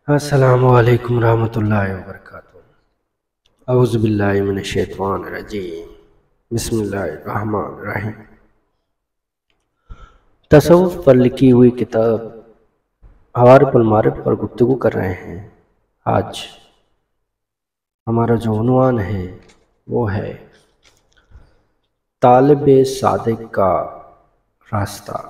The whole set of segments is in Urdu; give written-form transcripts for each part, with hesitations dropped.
السلام علیکم ورحمۃ اللہ وبرکاتہ۔ اعوذ باللہ من الشیطان الرجیم، بسم اللہ الرحمن الرحیم۔ تصوف پر لکھی ہوئی کتاب عوارف المعارف پر گفتگو کر رہے ہیں۔ آج ہمارا جو عنوان ہے وہ ہے طالب صادق کا راستہ۔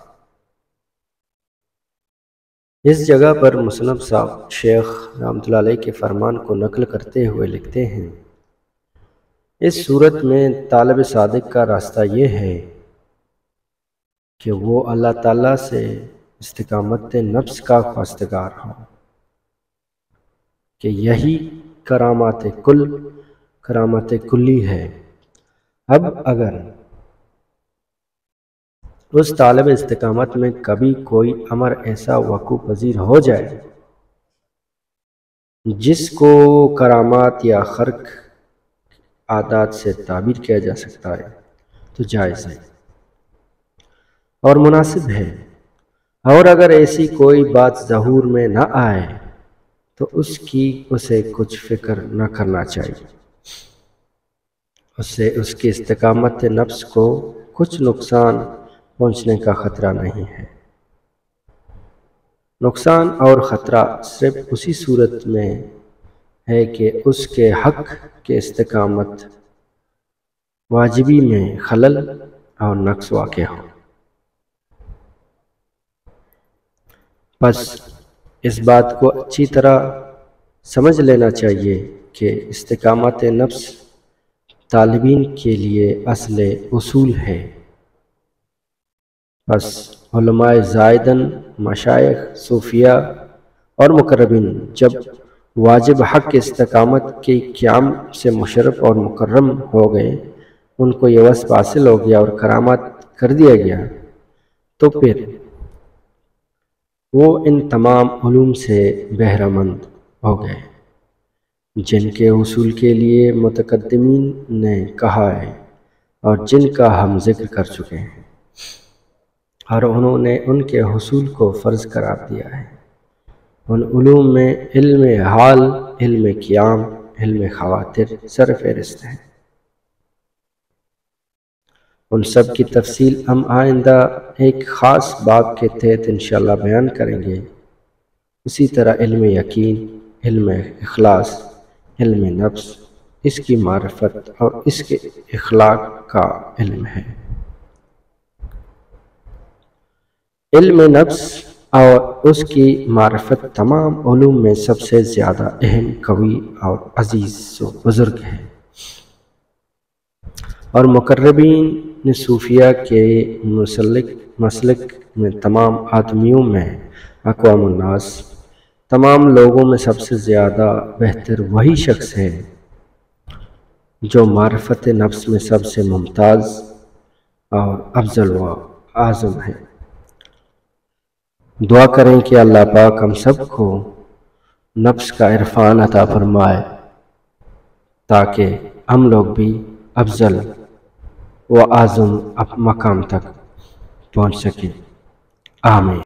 اس جگہ پر مصنف صاحب شیخ رحمۃ اللہ علیہ کے فرمان کو نقل کرتے ہوئے لکھتے ہیں، اس صورت میں طالب صادق کا راستہ یہ ہے کہ وہ اللہ تعالیٰ سے استقامت نفس کا خواستگار ہو، کہ یہی کرامات کلی ہے۔ اب اگر اس طالب استقامت میں کبھی کوئی امر ایسا وقوع پذیر ہو جائے جس کو کرامات یا خرق عادات سے تعبیر کیا جا سکتا ہے تو جائز ہے اور مناسب ہے، اور اگر ایسی کوئی بات ظہور میں نہ آئے تو اسے کچھ فکر نہ کرنا چاہیے، اسے اس کی استقامت نفس کو کچھ نقصان پہنچنے کا خطرہ نہیں ہے۔ نقصان اور خطرہ صرف اسی صورت میں ہے کہ اس کے حق کے استقامت واجبی میں خلل اور نقص واقع ہو۔ پس اس بات کو اچھی طرح سمجھ لینا چاہیے کہ استقامت نفس طالبین کے لیے اصل اصول ہے۔ پس علماء زائدن، مشائخ، صوفیاء اور مقربین جب واجب حق استقامت کے قیام سے مشرف اور مکرم ہو گئے، ان کو یہ وصف حاصل ہو گیا اور کرامات کر دیا گیا، تو پھر وہ ان تمام علوم سے بہرہ مند ہو گئے جن کے حصول کے لیے متقدمین نے کہا ہے اور جن کا ہم ذکر کر چکے ہیں، اور انہوں نے ان کے حصول کو فرض قرار دیا ہے۔ ان علوم میں علم حال، علم قیام، علم خواطر سر فہرست ہیں۔ ان سب کی تفصیل ہم آئندہ ایک خاص باب کے تحت انشاءاللہ بیان کریں گے۔ اسی طرح علم یقین، علم اخلاص، علم نفس، اس کی معرفت اور اس کے اخلاق کا علم ہے۔ علم نفس اور اس کی معرفت تمام علوم میں سب سے زیادہ اہم، قوی اور عزیز و بزرگ ہے، اور مقربین صوفیہ کے مسلک میں تمام آدمیوں میں، اقوام الناس، تمام لوگوں میں سب سے زیادہ بہتر وہی شخص ہے جو معرفت نفس میں سب سے ممتاز اور افضل و اعظم ہے۔ دعا کریں کہ اللہ پاک ہم سب کو نفس کا عرفان عطا فرمائے تاکہ ہم لوگ بھی افضل و اعظم مقام تک پہنچ سکیں۔ آمین۔